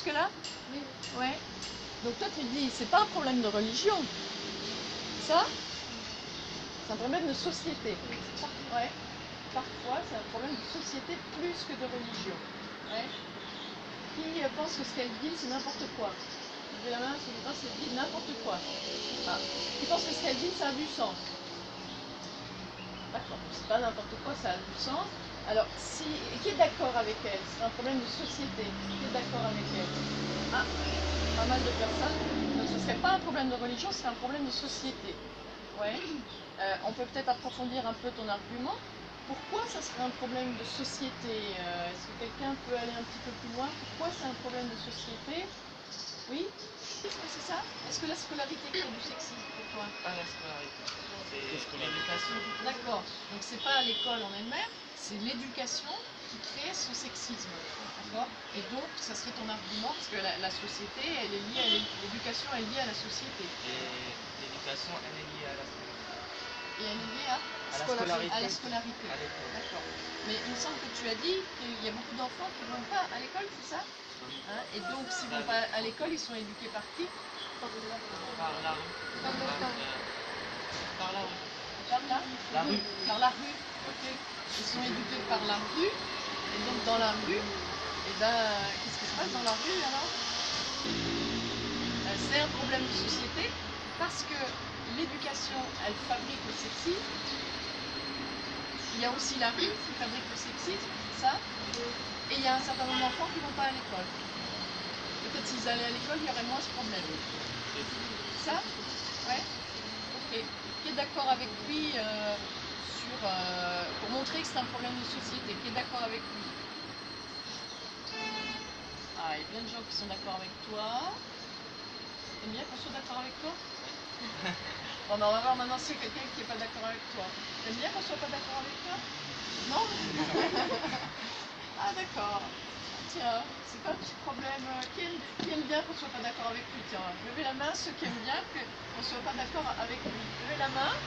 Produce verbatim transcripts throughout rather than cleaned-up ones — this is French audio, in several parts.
jusque-là? Oui. Ouais. Donc toi tu dis, c'est pas un problème de religion. Ça, c'est un problème de société. Ouais. Parfois, c'est un problème de société plus que de religion. Ouais. Qui pense que ce qu'elle dit, c'est n'importe quoi? Levez la main, ceux qui pensent qu'elle dit n'importe quoi. Ah. Qui pense que ce qu'elle dit, ça a du sens? D'accord, c'est pas n'importe quoi, ça a du sens. Alors, si, qui est d'accord avec elle? C'est un problème de société. Qui est d'accord avec elle? Ah, pas mal de personnes. Donc, ce ne serait pas un problème de religion, ce serait un problème de société. Ouais. Euh, on peut peut-être approfondir un peu ton argument. Pourquoi ça serait un problème de société? euh, Est-ce que quelqu'un peut aller un petit peu plus loin? Pourquoi c'est un problème de société? Oui? Est-ce que c'est ça? Est-ce que la scolarité crée du sexisme pour toi? Pas la scolarité, c'est l'éducation. D'accord. Donc c'est pas l'école en elle-même, c'est l'éducation qui crée ce sexisme. D'accord? Et donc ça serait ton argument, parce que la, la société, elle est liée à l'éducation, elle est liée à la société. Et l'éducation, elle est liée à la scolarité. Et elle est liée à, à la scolarité. À la scolarité. D'accord. Mais il me semble que tu as dit qu'il y a beaucoup d'enfants qui ne vont pas à l'école, c'est ça? Hein? Et donc s'ils ne vont pas à l'école, ils sont éduqués par qui? Par la rue. Par, par, euh, par la rue. Par la, la rue. Par la rue. Okay. Ils sont éduqués par la rue. Et donc dans la rue, et ben, qu'est-ce qui se passe dans la rue alors? C'est un problème de société parce que l'éducation, elle fabrique le sexisme. Il y a aussi la rue qui fabrique le sexisme, ça. Et il y a un certain nombre d'enfants qui ne vont pas à l'école. Peut-être s'ils allaient à l'école, il y aurait moins ce problème. Ça? Ouais. Ok. Qui est d'accord avec lui euh, sur, euh, pour montrer que c'est un problème de société? Qui est d'accord avec lui? Ah, il y a plein de gens qui sont d'accord avec toi. T'aimes bien qu'on soit d'accord avec toi? Bon, ben on va voir maintenant si quelqu'un qui n'est pas d'accord avec toi. T'aimes bien qu'on soit pas d'accord avec toi? Non? Ah d'accord. Tiens, c'est pas un petit problème. Qui aime, qui aime bien qu'on soit pas d'accord avec lui? Tiens, levez la main ceux qui aiment bien qu'on soit pas d'accord avec lui. Levez la main.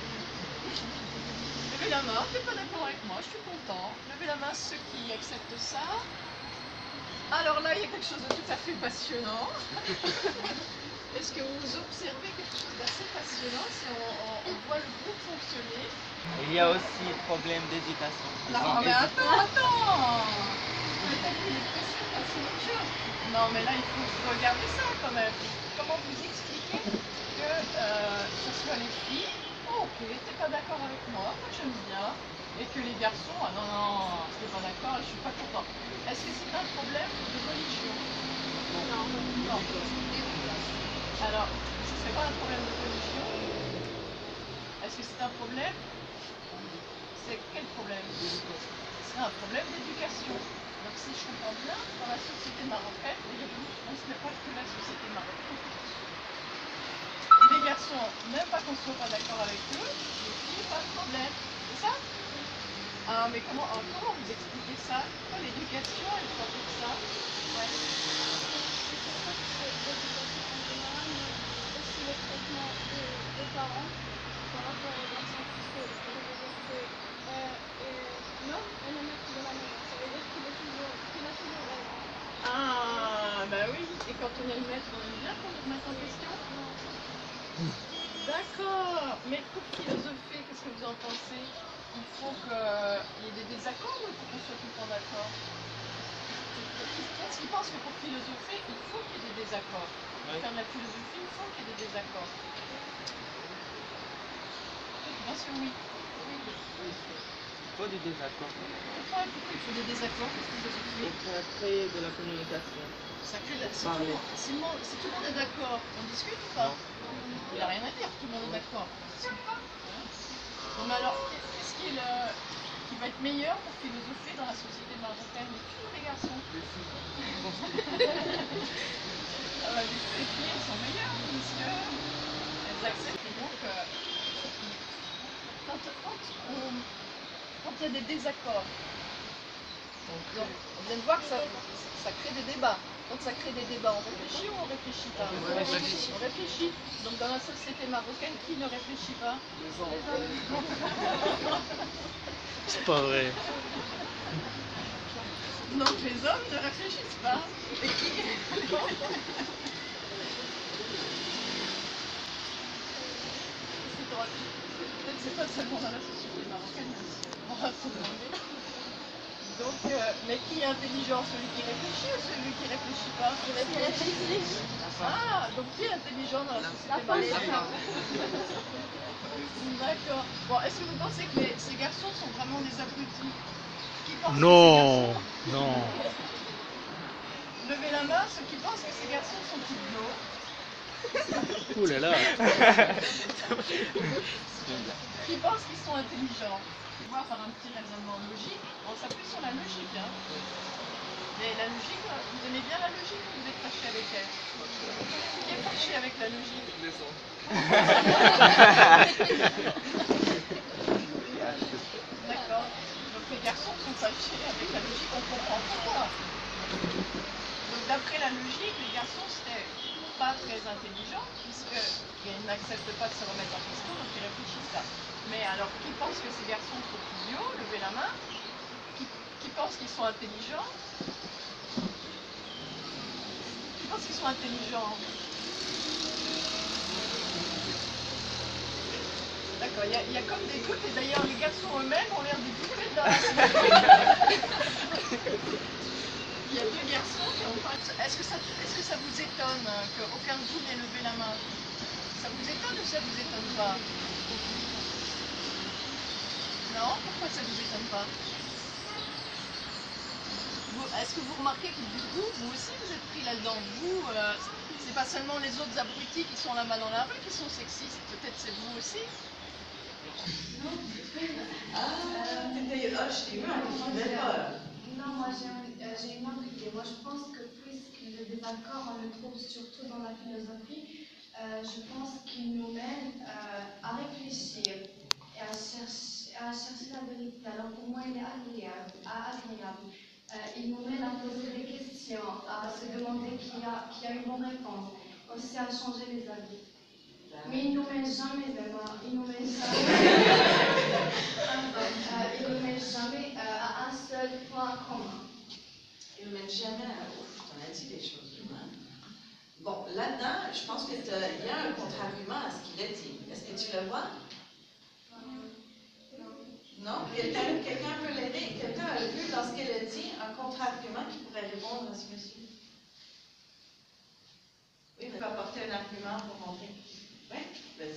Levez la main, t'es pas d'accord avec moi, je suis content. Levez la main ceux qui acceptent ça. Alors là, il y a quelque chose de tout à fait passionnant. Est-ce que vous observez quelque chose d'assez passionnant si on, on, on voit le groupe fonctionner? Il y a aussi le problème d'éducation. Non, mais attends, attends! Peut-être qu'il est pressé de passer autre chose. Non, mais là, il faut regarder ça quand même. Comment vous expliquez que euh, ce soit les filles, oh, ok, t'es pas d'accord avec moi, moi j'aime bien, et que les garçons, ah non, non, t'es pas d'accord, je suis pas content. Est-ce que c'est un problème de religion? Non. Non. Alors, ce serait pas un problème de religion? Est-ce que c'est un problème? C'est quel problème? C'est un problème d'éducation. Donc si je comprends bien, dans la société marocaine, on ne se met pas que la société marocaine. Les garçons, même pas qu'on ne soit pas d'accord avec eux, les filles, pas de problème. C'est ça? Ah mais comment, alors, comment vous expliquez ça? Pourquoi l'éducation, elle fabrique ça? Ouais. Aussi le traitement des, des parents par rapport aux garçons, parce que ça veut dire que euh, euh, l'homme est le maître de la maison, ça veut dire qu'il est toujours, qu'il a toujours raison. Ah bah oui, et quand on est le maître, on aime bien qu'on nous remette en question? D'accord, mais pour philosopher, qu'est-ce que vous en pensez? Il faut qu'il y ait des désaccords ou il faut qu'on soit tout le temps d'accord? Est-ce qu'ils pensent que pour philosopher, il faut qu'il y ait des désaccords? Pour faire de la philosophie, il faut qu'il y ait des désaccords. Bien sûr, oui. Oui. Il faut des désaccords. Pourquoi, pourquoi il faut des désaccords pour philosopher? Pour créer de la communication. Ça crée de la... si, tout le monde, si, le monde, si tout le monde est d'accord, on discute ou pas? Il n'y a rien à dire, tout le monde est d'accord. On discute pas. Bon, mais alors, qu'est-ce qui, est le, qui va être meilleur pour philosopher dans la société marocaine, les filles ou les garçons? Les filles. Ah bah, les filles, elles sont meilleures, puisque elles acceptent. Et donc, euh, quand, quand, on, quand il y a des désaccords, donc, on vient de voir que ça, ça crée des débats. Quand ça crée des débats, on réfléchit ou on réfléchit pas? On réfléchit. On réfléchit. Donc dans la société marocaine, qui ne réfléchit pas? Les hommes. C'est pas vrai. Donc les hommes ne réfléchissent pas. Et qui? C'est drôle. Peut-être c'est pas seulement dans la société marocaine, mais aussi on va se demander. Donc, euh, mais qui est intelligent? Celui qui réfléchit ou celui qui réfléchit pas? Celui qui réfléchit. Ah, donc qui est intelligent dans la société La femme. marocaine? D'accord. Bon, est-ce que vous pensez que les, ces garçons sont vraiment des abrutis? Qui pensent Non, que ces garçons... non. Levez la main, ceux qui pensent que ces garçons sont idiots. Ouh là là. Qui pensent qu'ils sont intelligents. On va faire un petit raisonnement logique. On s'appuie sur la logique. Hein. Mais la logique, vous aimez bien la logique ou vous êtes fâché avec elle? Qui est fâché avec la logique? D'accord. Donc les garçons sont fâchés avec la logique, on comprend pourquoi. Donc d'après la logique, les garçons c'était pas très intelligents puisqu'ils n'acceptent pas de se remettre en question, donc ils réfléchissent pas. Mais alors, qui pense que ces garçons sont idiots? Levez la main. Qui, qui pense qu'ils sont intelligents? Qui pense qu'ils sont intelligents? D'accord, il y, y a comme des doutes, et d'ailleurs les garçons eux-mêmes ont l'air de douter de la... Il y a deux garçons qui ont pas... Est-ce que, ça, est-ce que ça vous étonne qu'aucun de vous n'ait levé la main? Ça vous étonne ou ça vous étonne pas? Non? Pourquoi ça vous étonne pas? Est-ce que vous remarquez que du coup, vous aussi vous êtes pris là-dedans? Vous, euh, c'est pas seulement les autres abrutis qui sont là-bas dans la rue qui sont sexistes, peut-être c'est vous aussi? Ah, t'étais... Ah, je t'ai vu en suivais pas. Non, moi j'ai un, euh, j'ai une autre idée. Moi je pense que puisque le désaccord, on le trouve surtout dans la philosophie, euh, je pense qu'il nous mène euh, à réfléchir et à chercher, à chercher la vérité. Alors pour moi, il est agréable. agréable. Euh, il nous mène à poser des questions, à se demander qui a, qui a une bonne réponse, aussi à changer les avis. Mais il ne nous mène jamais vraiment, il nous mène jamais, euh, il nous mène jamais euh, à un seul point commun. Il ne mène jamais à... Ouf, t'en as dit des choses, hein? Bon, là-dedans, je pense qu'il y a un contre-argument à ce qu'il a dit. Est-ce que tu le vois? Non? Quelqu'un quelqu'un peut l'aider? Quelqu'un a vu dans ce qu'elle a dit un contre-argument qui pourrait répondre à ce monsieur? Oui, il faut apporter un argument pour montrer. Oui? Euh,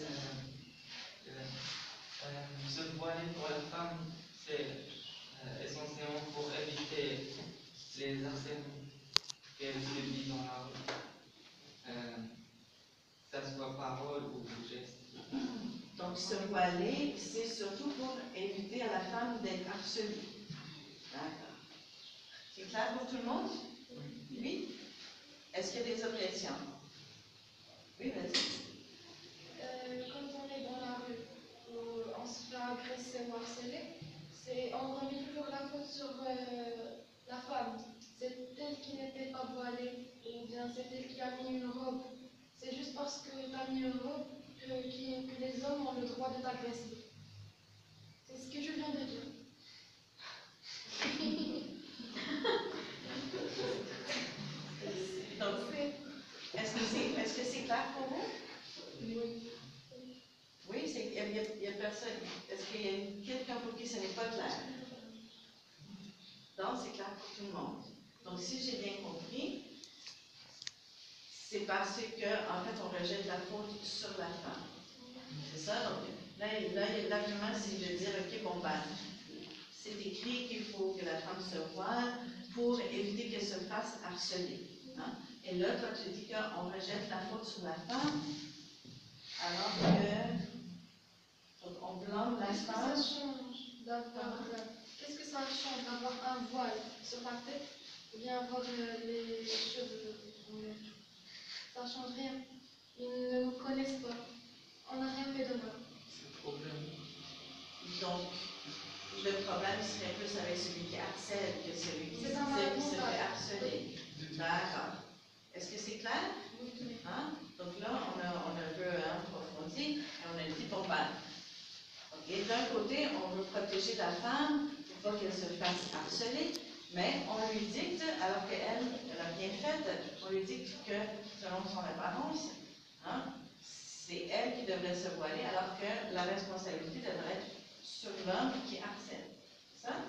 euh, se voiler pour la femme, c'est euh, essentiellement pour éviter les harcèlements qu'elle subit dans la rue. Euh, que ce soit parole ou geste. Donc, se voiler, c'est surtout pour éviter à la femme d'être harcelée. D'accord. C'est clair pour tout le monde? Oui? Est-ce qu'il y a des objections? Oui, vas-y. Euh, quand on est dans la rue, où on se fait agresser ou harceler, c'est, on remet toujours la faute sur euh, la femme. C'est elle qui n'était pas voilée, ou bien c'est elle qui a mis une robe. C'est juste parce que tu as mis une robe que, qui, que les hommes ont le droit de t'agresser. C'est ce que je viens de dire. Donc, est-ce que c'est est-ce que c'est clair pour vous? Oui. Oui, il n'y a, y a personne. Est-ce qu'il y a quelqu'un pour qui ce n'est pas clair? Non, c'est clair pour tout le monde. Donc, si j'ai bien compris, c'est parce que, en fait, on rejette la faute sur la femme. C'est ça? Donc, là, là l'argument, c'est de dire, OK, bon, ben, c'est écrit qu'il faut que la femme se voile pour éviter qu'elle se fasse harceler. Hein? Et là, toi, tu dis qu'on rejette la faute sur la femme, alors que, donc, on blâme la Qu'est-ce que ça femme. change d'avoir, qu'est-ce que ça change d'avoir un voile sur la tête ou bien avoir euh, les cheveux? Ça ne change rien. Ils ne nous connaissent pas. On n'a rien fait de mal. C'est le problème. Donc, le problème serait plus avec celui qui harcèle que celui qui, C'est un qui se fait malade. harceler. D'accord. Est-ce que c'est clair? Hein? Donc là, on a, on a un peu hein, approfondi et on a dit, bon ben, okay, d'un côté, on veut protéger la femme pour pas qu'elle se fasse harceler, mais on lui dicte, alors qu'elle, elle a bien fait, on lui politique que, selon son apparence, hein, c'est elle qui devrait se voiler, alors que la responsabilité devrait être sur l'homme qui harcèle. C'est ça?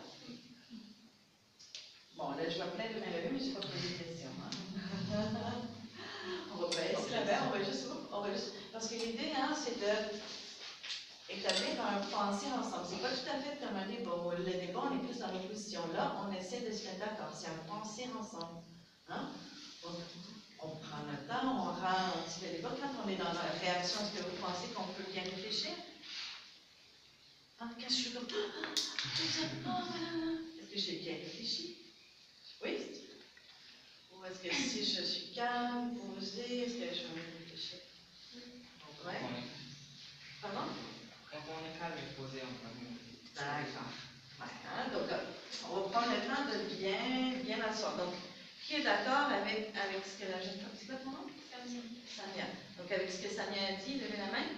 Bon, là, je vois plein de mains levées, mais je n'ai pas posé de questions. Hein? On va baisser la main, on va juste, on va juste. Parce que l'idée, hein, c'est de établir un pensée ensemble. C'est pas tout à fait comme un débat. Le débat, on est plus dans les positions-là, on essaie de se mettre d'accord. C'est un penser ensemble. Hein? Donc, on prend notre temps, on rend un petit peu débat. Quand on est dans la réaction, est-ce que vous pensez qu'on peut bien réfléchir? Hein, quand je suis comme, ah, est-ce que j'ai bien réfléchi? Oui? Ou est-ce que si je suis calme, posée, est-ce que je vais réfléchir? Ouais. Pardon? Quand on est calme et posé, on va mieux. D'accord. Ouais, hein? Donc, on va prendre le temps de bien, bien asseoir. Donc, qui est d'accord avec, avec ce que la jeune femme, c'est quoi ton nom? Samia. Samia. Donc, avec ce que Samia a dit, levez la main.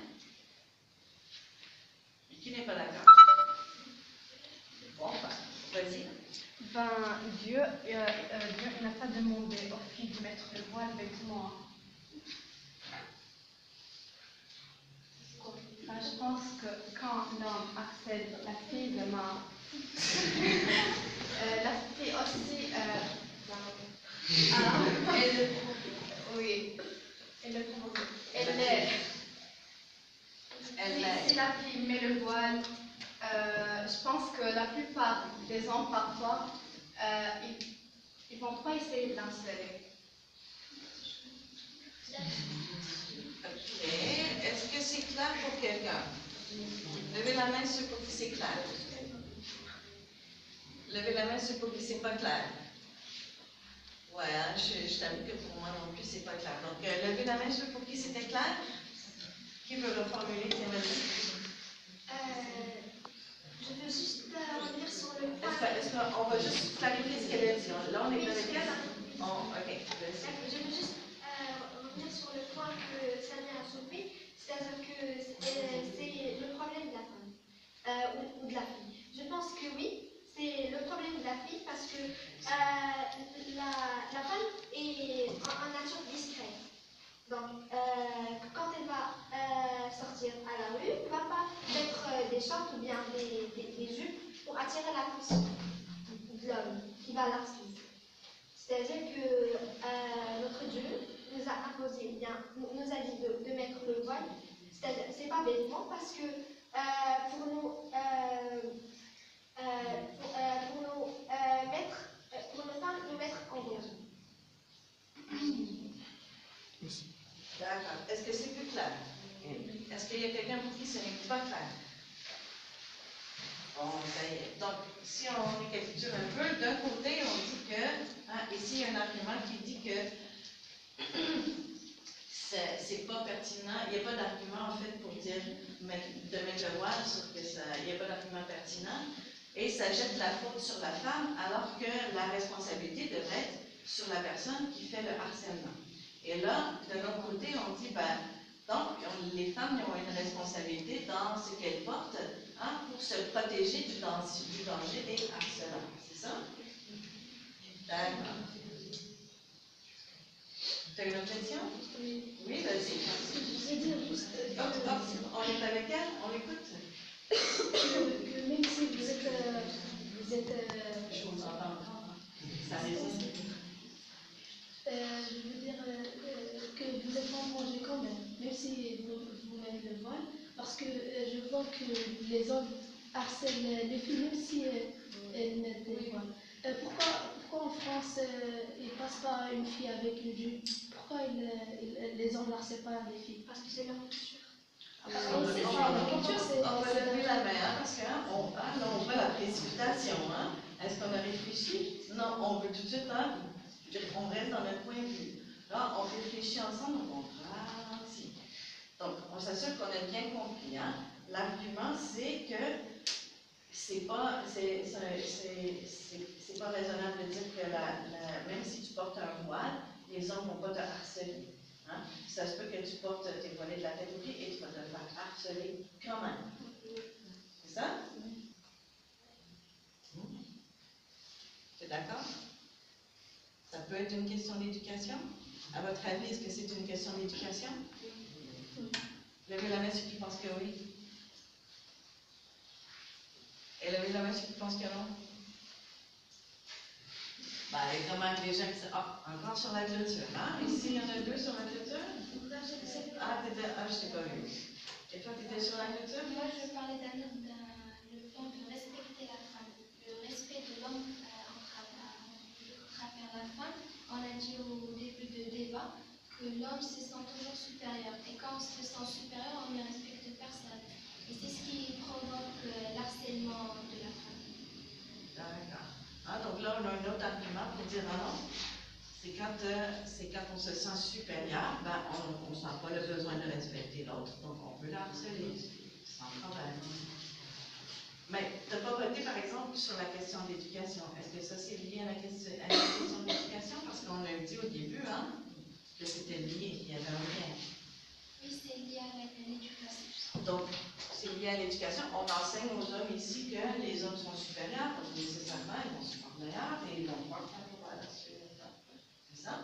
Et qui n'est pas d'accord? Bon, ben, vas-y. Ben, Dieu, euh, euh, Dieu n'a pas demandé aux filles de mettre le voile vêtement. Ben, je pense que quand l'homme harcèle la fille de ma... euh, la fille aussi... Euh, alors, elle... Oui. Elle, elle, elle, Elle, si, si la fille met le voile, euh, je pense que la plupart des hommes, parfois, euh, ils ne vont pas essayer de l'harceler. Ok. Est-ce que c'est clair pour quelqu'un? Levez la main sur pour qui c'est clair. Levez la main sur pour qui c'est pas clair. Ouais, hein, je, je t'avoue que pour moi non plus, c'est pas clair. Donc, euh, levez la main sur pour qui c'était clair. Qui veut reformuler? Tiens, vas-y. Euh, je veux juste euh, revenir sur le point. Est-ce qu'on va juste clarifier ce qu'elle a dit? Là, on est avec elle? Oh, ok. Je veux juste euh, revenir sur le point que Samia a soulevé, c'est-à-dire que c'est le problème de la femme euh, ou, ou de la fille. Je pense que oui, c'est le problème de la fille parce que euh, la, la femme est en, en nature discrète. Donc, euh, quand elle va euh, sortir à la rue, elle ne va pas mettre euh, des shorts ou bien des, des, des jupes pour attirer l'attention de l'homme qui va l'harceler. C'est-à-dire que euh, notre Dieu nous a imposé, bien, nous a dit de, de mettre le voile. C'est-à-dire, c'est pas bêtement parce que euh, pour nous, euh, euh, pour, euh, pour nous euh, mettre, pour nos femmes, nous mettre en danger. D'accord. Est-ce que c'est plus clair? Est-ce qu'il y a quelqu'un pour qui ce n'est pas clair? Bon, ça y est. Donc, si on récapitule un peu, d'un côté, on dit que, hein, ici, il y a un argument qui dit que c'est pas pertinent, il n'y a pas d'argument, en fait, pour dire de mettre le voile, sauf que ça, il n'y a pas d'argument pertinent, et ça jette la faute sur la femme, alors que la responsabilité devrait être sur la personne qui fait le harcèlement. Et là, de l'autre côté, on dit, ben, donc, on, les femmes ont une responsabilité dans ce qu'elles portent, hein, pour se protéger du danger, du danger des harcelants. C'est ça? D'accord. Tu as une autre question? Oui. Oui, vas-y. Je veux dire juste. Oh, oh, on est avec elle? On l'écoute? Que, que même si vous êtes. Euh, vous êtes. Euh, Je vous entends encore. Ça résiste. Euh, je veux dire euh, que vous êtes en danger quand même, même si vous, vous mettez le voile, parce que euh, je vois que les hommes harcèlent les filles, même si euh, elles mettent des voiles. Euh, pourquoi, pourquoi en France, euh, ils ne passent pas une fille avec une jupe? Pourquoi ils, ils, les hommes ne harcèlent pas les filles? Parce que c'est leur culture. On va lever la main, hein, parce qu'on hein, là, on voit la précipitation. Hein. Est-ce qu'on a réfléchi? Non, on veut tout de suite, hein, on reste dans notre point de vue. Là, on réfléchit ensemble, on ralentit. Donc, on s'assure qu'on a bien compris. Hein. L'argument, c'est que c'est pas, c'est, c'est, c'est, c'est pas raisonnable de dire que la, la, même si tu portes un voile, les hommes ne vont pas te harceler. Hein? Ça se peut que tu portes tes volets de la tête aux pieds et tu vas te faire harceler quand même. C'est ça? Mmh. Tu es d'accord? Ça peut être une question d'éducation. À votre avis, est-ce que c'est une question d'éducation? Levez la main ceux qui pensent que oui. Et levez la main ceux qui pensent que non. Ben, il y a quand même des gens qui disent, ah, encore sur la clôture, hein? Ici, il y en a deux sur la clôture. Ah, t'étais, ah, je t'ai pas vu. Et toi, tu étais sur la clôture? Moi, je parlais d'un le point de respecter la femme, le respect de l'homme euh, à travers la femme. On a dit au début de débat que l'homme se sent toujours supérieur. Et quand on se sent supérieur, on ne respecte personne. Et c'est ce qui provoque euh, l'harcèlement de la femme. D'accord. Ah, donc là, on a un autre argument pour dire non. C'est quand, euh, c'est quand on se sent supérieur, ben, on ne sent pas le besoin de respecter l'autre, donc on peut le harceler, sans problème. Mais tu n'as pas voté, par exemple, sur la question d'éducation. Est-ce que ça, c'est lié à la question, à la question d'éducation? Parce qu'on a dit au début, hein, que c'était lié, il y avait un lien. Oui, c'est lié à l'éducation. Donc, c'est lié à l'éducation. On enseigne aux hommes ici que les hommes sont supérieurs, donc nécessairement, ils vont se faire meilleurs et ils vont voir quand on va là-dessus. C'est ça?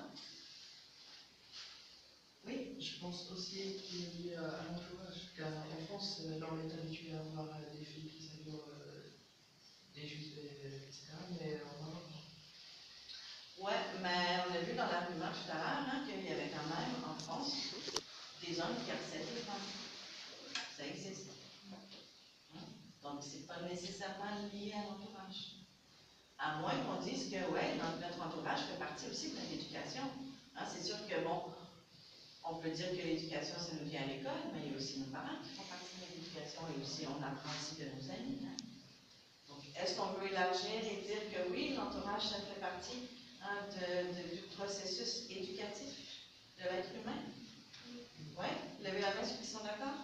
Oui? Je pense aussi qu'il est lié à l'entourage, car en France, l'homme est habitué à voir des filles qui s'habillent des jupes, et cetera. Mais en Europe, non. Ouais, mais on a vu dans l'argument tout à l'heure hein, qu'il y avait quand même en France des hommes qui harcèlent les femmes. Ça existe. Donc, c'est pas nécessairement lié à l'entourage. À moins qu'on dise que, ouais, notre entourage fait partie aussi de l'éducation. Hein, c'est sûr que, bon, on peut dire que l'éducation, ça nous vient à l'école, mais il y a aussi nos parents qui font partie de l'éducation et aussi on apprend aussi de nos amis. Hein. Donc, est-ce qu'on veut élargir et dire que oui, l'entourage, ça fait partie hein, de, de, du processus éducatif de l'être humain? Oui? Levez la main ceux qui sont d'accord?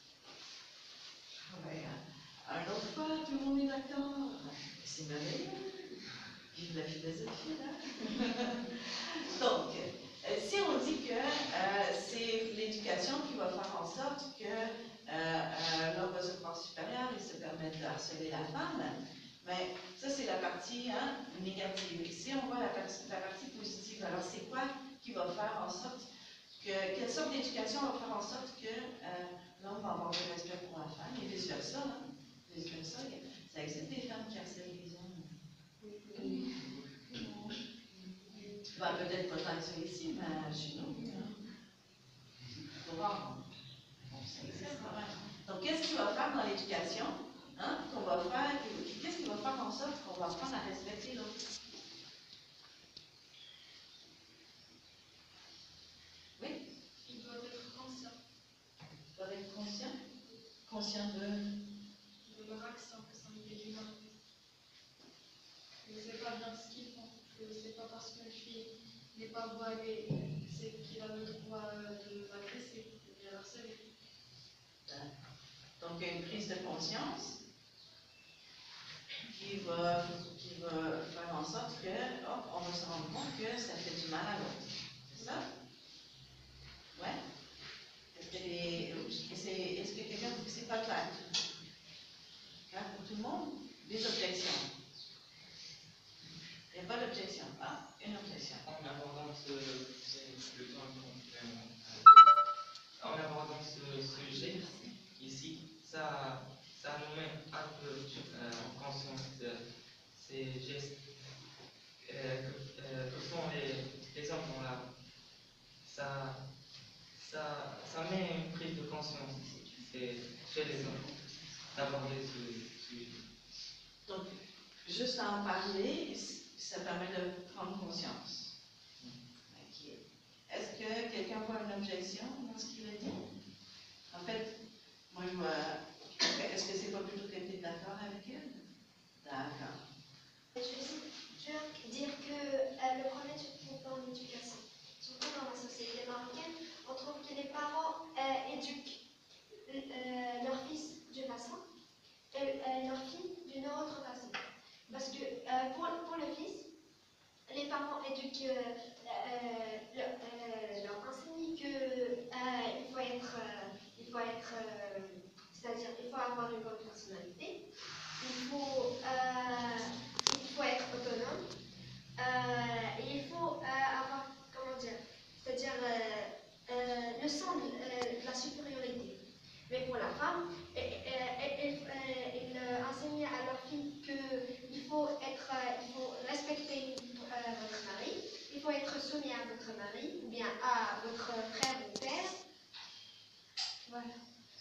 Oui, hein. Un autre fois, tout le monde est d'accord. C'est merveilleux. Vive la philosophie, là. Donc, euh, si on dit que euh, c'est l'éducation qui va faire en sorte que euh, euh, l'homme va se croire supérieur et se permettre de harceler la femme, mais ça, c'est la partie hein, négative. Ici, on voit la partie, la partie positive. Alors, c'est quoi qui va faire en sorte que, quelle sorte d'éducation va faire en sorte que euh, l'homme va avoir du respect pour la femme et vice-versa, hein? Vice-versa, ça existe des femmes qui harcèlent les hommes. Oui. Ben, peut-être pas tant que ça ici, mais chez nous. Hein. Donc, qu'est-ce qu'il va faire dans l'éducation? Hein, qu'on va faire, qu'est-ce qui va faire en sorte qu'on va apprendre à respecter l'autre? Oui? Ils doivent être conscients. Ils doivent être conscients? Conscients de? De leur action, que ça me fait du mal. Je ne sais pas bien ce qu'ils font. Je ne sais pas parce qu'une fille n'est pas voilée, c'est qu'il a le droit de l'agresser, de la harceler. Donc, il y a une prise de conscience qui va, qui va faire en sorte que, hop, on va se rendre compte que ça fait du mal à l'autre. C'est ça? Ouais? Est-ce que, les, est, est-ce que quelqu'un trouve que c'est pas clair? Clair pour tout le monde? Des objections? Il n'y a pas d'objection. Ah, une objection. En abordant ce, le temps complément, en abordant ce sujet ici, ça, ça nous met un peu euh, en conscience de ces gestes euh, que, euh, que font les, les enfants là. Ça, ça, ça met une prise de conscience ici, chez les enfants, d'aborder ce sujet. Donc, juste à en parler, ça permet de prendre conscience. Okay. Est-ce que quelqu'un voit une objection dans ce qu'il a dit? En fait, moi je vois. Est-ce que c'est pas plutôt que tu es d'accord avec elle? D'accord. Je veux dire que euh, le problème se trouve dans l'éducation. Surtout dans la société marocaine, on trouve que les parents euh, éduquent euh, leur fils d'une façon et euh, leur fille d'une autre façon. Parce que euh, pour, pour le fils, les parents éduquent, euh, euh, leur, euh, leur enseignent qu'il euh, faut être, euh, il faut être, euh, c'est-à-dire il faut avoir une bonne personnalité, il faut, euh, il faut être autonome, euh, et il faut euh, avoir, comment dire, c'est-à-dire euh, euh, le sens de euh, de la supériorité. Mais pour la femme, elle, elle, elle, elle enseignait à leur fille qu'il faut, être, il faut respecter euh, votre mari, il faut être soumis à votre mari, ou bien à votre frère ou père. Voilà.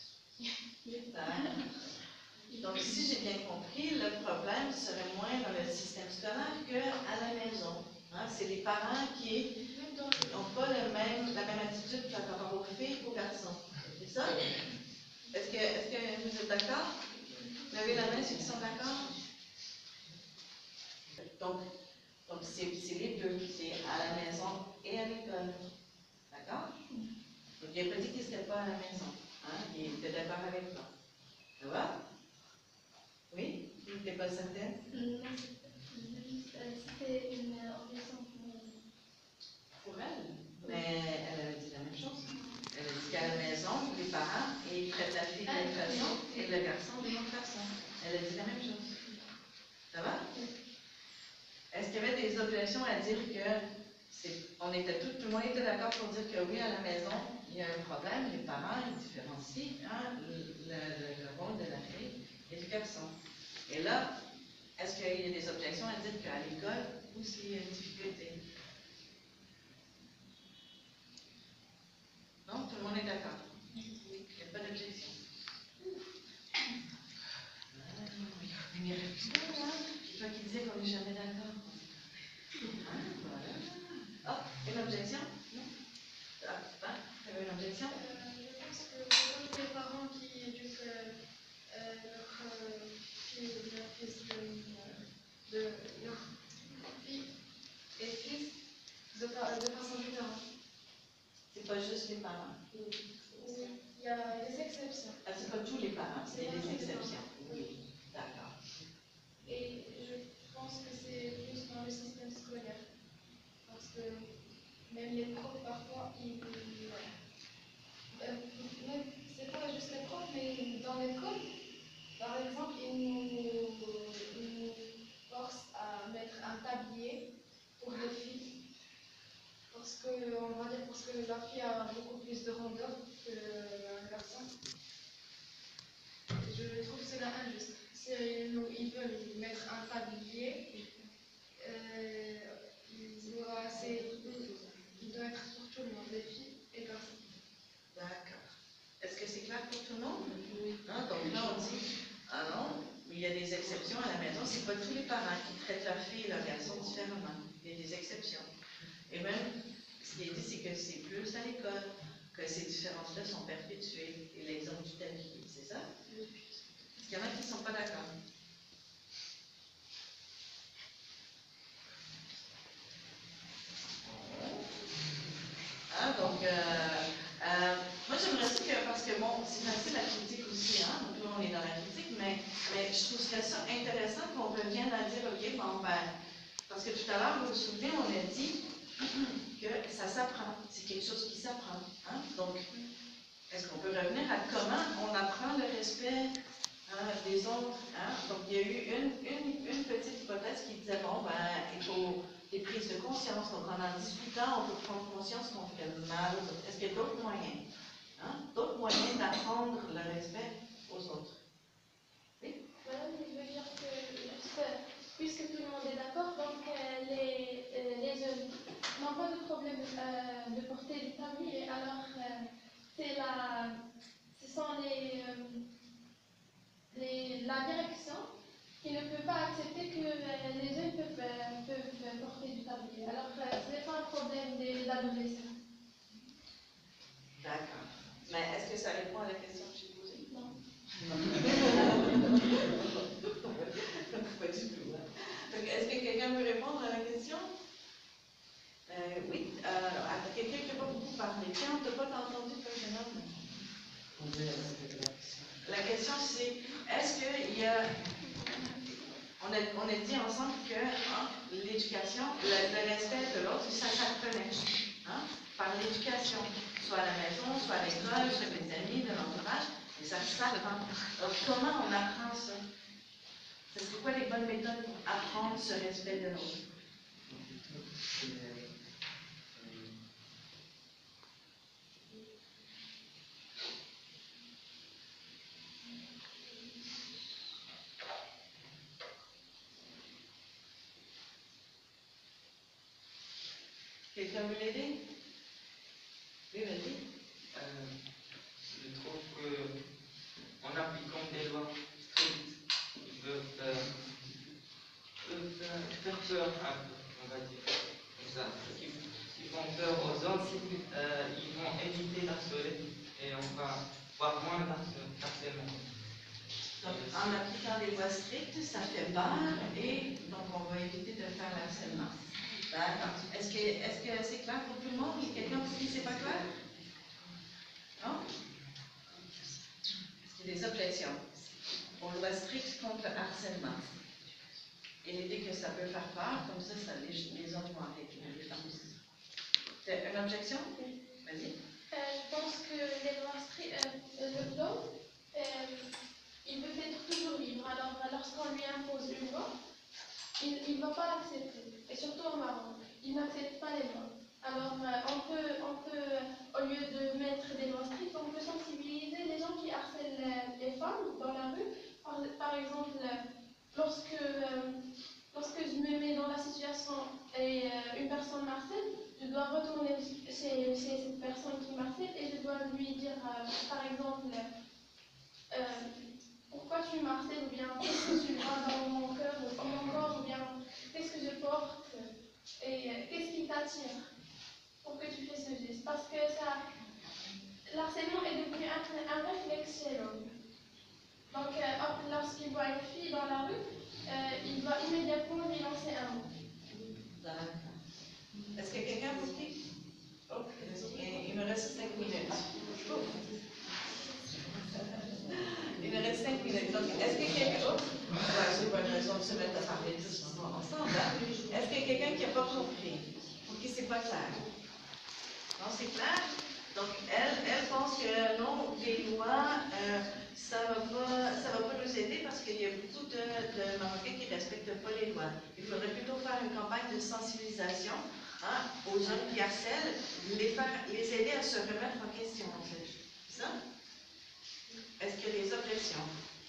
Donc, si j'ai bien compris, le problème serait moins dans le système scolaire qu'à la maison. Hein? C'est les parents qui n'ont pas le même, la même attitude par rapport aux filles qu'aux garçons. C'est ça? Est-ce que, est-ce que vous êtes d'accord? Levez la main ceux qui sont d'accord? Donc, donc c'est, c'est les deux, c'est à la maison et à l'école. D'accord? Donc, il n'a pas dit qu'il n'était pas à la maison. Hein? Il était d'accord avec toi. Ça va? Oui? Vous n'êtes pas certaine? Non, c'était une objection Pour elle. Mais elle avait dit la même chose. Elle a dit qu'à la maison, les parents, ils traitent la fille d'une façon et le garçon d'une autre façon. Elle a dit la même chose. Ça va? Est-ce qu'il y avait des objections à dire que c'est, on était tout, tout le monde était d'accord pour dire que oui, à la maison, il y a un problème, les parents, ils différencient hein, le, le, le rôle de la fille et du garçon. Et là, est-ce qu'il y a des objections à dire qu'à l'école aussi il y a une difficulté? Non, tout le monde est d'accord. Il n'y a pas d'objection. C'est toi qui disais qu'on n'est jamais d'accord. Ah, voilà. Oh, une objection? Non? Ah, ah, tu avais une objection? Euh, je pense que c'est les parents qui éduquent euh, leur euh, fille ou leur fils de, de leur fille et fils de, fa- de façon différente. C'est pas juste les parents. Il y a des exceptions. Ah, c'est pas tous les parents, c'est des exceptions. Oui, d'accord. Et je pense que c'est plus dans le système scolaire. Parce que même les profs, parfois, ils. Euh, même, c'est pas juste les profs, mais dans l'école, par exemple, ils nous, ils nous forcent à mettre un tablier pour les filles. Parce que, on va dire, parce que la fille a beaucoup plus de rondeur qu'un garçon. Je trouve cela injuste. Si nous, ils veulent mettre un tablier, euh, il doit, assez, il doit être pour tout le monde, les filles et les garçons. D'accord. Est-ce que c'est clair pour tout le monde? Oui. Hein, donc là, on dit, ah non, il y a des exceptions à la maison. C'est pas tous les parents qui traitent leur fille et leur garçon différemment. Il y a des exceptions. Et même, ce qui est dit, c'est que c'est plus à l'école que ces différences-là sont perpétuées. Et l'exemple du tablier, c'est ça? Oui. Est-ce qu'il y en a qui ne sont pas d'accord? Hein, donc, euh, euh, moi j'aimerais ça que, parce que bon, c'est facile la critique aussi, hein, donc là on est dans la critique, mais, mais je trouverais ça intéressant qu'on revienne à dire, ok, bon ben, parce que tout à l'heure, vous vous souvenez, on a dit que ça s'apprend, c'est quelque chose qui s'apprend, hein, donc, est-ce qu'on peut revenir à comment on apprend le respect hein, des autres, hein? Donc il y a eu une, une, une petite hypothèse qui disait, bon ben, il faut des prises de conscience. Donc, en en discutant, on peut prendre conscience qu'on fait mal aux autres. Est-ce qu'il y a d'autres moyens? Hein? D'autres moyens d'apprendre le respect aux autres? Oui? Madame, je veux dire que, juste, puisque tout le monde est d'accord, donc euh, les, euh, les jeunes n'ont pas de problème euh, de porter du tablier, alors euh, c'est la, ce sont les, euh, les, la direction qui ne peut pas accepter que euh, les jeunes peuvent, euh, peuvent porter du tablier. Alors, euh, ce n'est pas un problème des adolescents. D'accord. Mais est-ce que ça répond à la question que j'ai posée? Non. Pas du tout. Hein? Donc, est-ce que quelqu'un veut répondre à la question? Euh, oui. Alors, euh, quelqu'un qui n'a pas beaucoup parlé. Tiens, on ne t'a pas entendu, toi, jeune homme? La question, c'est, est-ce qu'il y a... On a, on a dit ensemble que hein, l'éducation, le, le respect de l'autre, ça s'apprenait hein, par l'éducation, soit à la maison, soit à l'école, soit des amis, de l'entourage, et ça s'apprend. Donc, comment on apprend ça? C'est quoi les bonnes méthodes pour apprendre ce respect de l'autre? quelqu'un veut m'aider? Oui, vas-y. Euh, je trouve que en appliquant des lois strictes, ils peuvent, euh, peuvent euh, faire peur un peu, on va dire. Comme ça. Qui, qui font peur aux autres, euh, ils vont éviter d'harceler et on va voir moins d'harcèlement. Donc, en appliquant des lois strictes, ça fait peur et donc on va éviter de faire l'harcèlement. D'accord. Est-ce que est-ce que c'est clair pour tout le monde? Il y a quelqu'un pour qui c'est pas clair? Non? Est-ce qu'il y a des objections aux lois strictes contre le harcèlement? Et l'idée que ça peut faire peur, comme ça, ça les, les autres vont arrêter les femmes aussi. C'est une objection? Oui. Vas-y. Euh, je pense que les lois strictes, euh, le l'homme, euh, il veut être toujours libre. Alors, lorsqu'on lui impose une loi, il ne va pas l'accepter. Et surtout au Maroc, il n'accepte pas les lois. Alors, euh, on peut, on peut, au lieu de mettre des lois strictes, on peut sensibiliser les gens qui harcèlent les, les femmes dans la rue. Par, par exemple, lorsque, euh, lorsque je me mets dans la situation et euh, une personne m'harcèle, je dois retourner chez, chez cette personne qui m'harcèle et je dois lui dire, euh, par exemple, euh, pourquoi tu m'harcèles, ou bien qu'est-ce que tu vois dans mon cœur, ou dans mon corps, ou bien qu'est-ce que je porte, et euh, qu'est-ce qui t'attire pour que tu fasses ce geste. Parce que ça, l'harcèlement est devenu un, un réflexe chez l'homme. Donc, euh, lorsqu'il voit une fille dans la rue, euh, il va immédiatement lui lancer un mot. D'accord. Est-ce qu'il y a quelqu'un pour qui? Oh, il, il me reste cinq minutes. Oh. Il me reste cinq minutes. Donc, est-ce que quelqu'un. Oh, ouais, c'est pas une raison de se mettre à parler tous ensemble. Hein? Est-ce qu'il y a quelqu'un qui n'a pas compris? Pour qui c'est pas clair? Non, c'est clair? Donc, elle, elle pense que non, les lois, euh, ça ne va, va pas nous aider parce qu'il y a beaucoup de, de Marocains qui ne respectent pas les lois. Il faudrait plutôt faire une campagne de sensibilisation hein, aux gens qui harcèlent, les, faire, les aider à se remettre en question, en fait. C'est ça? Est-ce qu'il y a des objections?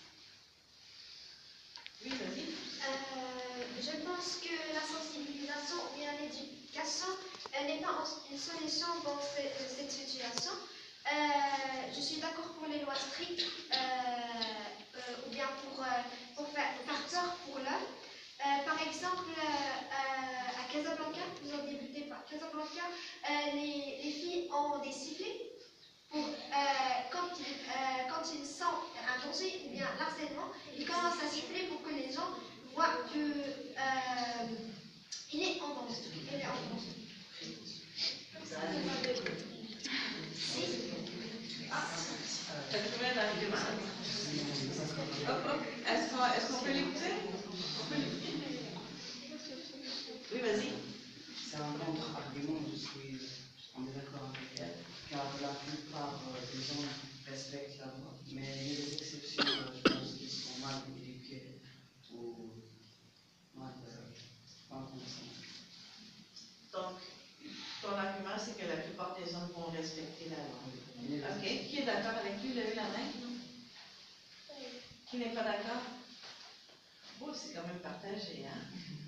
Oui, vas-y. Euh, je pense que la sensibilisation ou bien l'éducation n'est pas une solution dans cette situation. Euh, je suis d'accord pour les lois strictes euh, euh, ou bien pour, euh, pour, faire, pour faire peur pour l'homme. Euh, par exemple, euh, à Casablanca, nous avons débuté par Casablanca, euh, les, les filles ont des sifflets. Pour, euh, quand, ils, euh, quand ils sentent un danger ou bien l'harcèlement, ils commencent à siffler pour que les gens voient qu'il euh, est en danger. Il est en danger. Si. Ah, ça trouve un argument. Est-ce qu'on est qu'on peut l'écouter? Oui, vas-y. C'est un contre-argument, je suis on est d'accord avec elle, car la plupart des gens respectent la loi, mais il y a des exceptions, je pense, qui sont mal éduquées ou mal connaissantes. Donc, ton argument, c'est que la plupart des hommes vont respecter la loi. Ok, qui est d'accord avec lui? Levez la main. Qui n'est pas d'accord? Oh, c'est quand même partagé, hein?